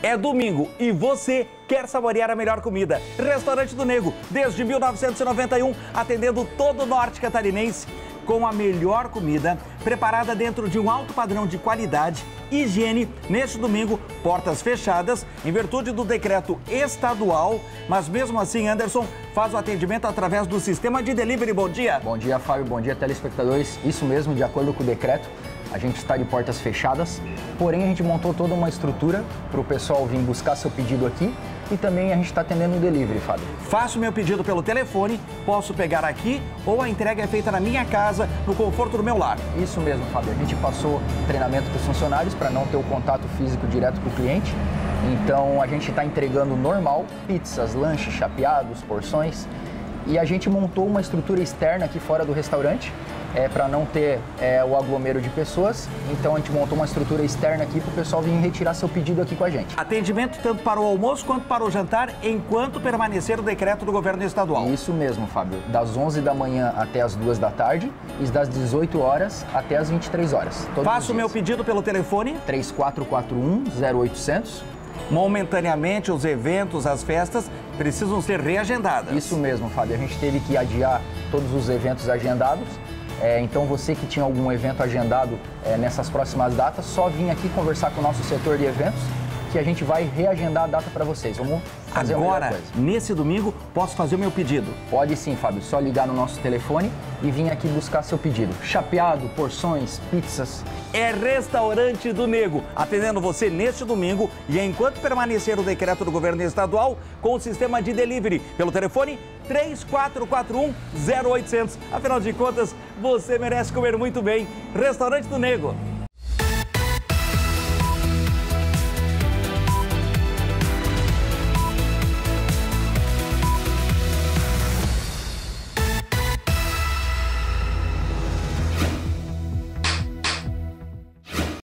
É domingo e você quer saborear a melhor comida. Restaurante do Nego, desde 1991, atendendo todo o norte catarinense, com a melhor comida, preparada dentro de um alto padrão de qualidade e higiene. Neste domingo, portas fechadas, em virtude do decreto estadual, mas mesmo assim, Anderson faz o atendimento através do sistema de delivery. Bom dia. Bom dia, Fábio. Bom dia, telespectadores. Isso mesmo, de acordo com o decreto, a gente está de portas fechadas, porém a gente montou toda uma estrutura para o pessoal vir buscar seu pedido aqui e também a gente está atendendo o delivery, Fábio. Faço meu pedido pelo telefone, posso pegar aqui ou a entrega é feita na minha casa, no conforto do meu lar. Isso mesmo, Fábio. A gente passou treinamento para os funcionários para não ter o contato físico direto com o cliente. Então a gente está entregando normal, pizzas, lanches, chapeados, porções. E a gente montou uma estrutura externa aqui fora do restaurante, para não ter o aglomero de pessoas. Então a gente montou uma estrutura externa aqui para o pessoal vir retirar seu pedido aqui com a gente. Atendimento tanto para o almoço quanto para o jantar, enquanto permanecer o decreto do governo estadual. Isso mesmo, Fábio. Das 11 da manhã até as 2 da tarde e das 18 horas até as 23 horas. Faço o meu pedido pelo telefone 3441-0800. Momentaneamente, os eventos, as festas precisam ser reagendadas. Isso mesmo, Fábio. A gente teve que adiar todos os eventos agendados. Então você que tinha algum evento agendado nessas próximas datas, só vim aqui conversar com o nosso setor de eventos, que a gente vai reagendar a data para vocês. Vamos fazer agora, nesse domingo, posso fazer o meu pedido? Pode sim, Fábio. Só ligar no nosso telefone e vir aqui buscar seu pedido. Chapeado, porções, pizzas. É Restaurante do Nego, atendendo você neste domingo e enquanto permanecer o decreto do governo estadual com o sistema de delivery pelo telefone 3441-0800. Afinal de contas, você merece comer muito bem. Restaurante do Nego.